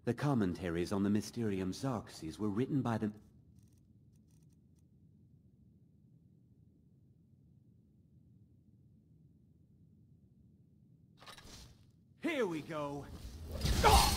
The commentaries on the Mysterium Xarxes were written by the... Here we go. Ah!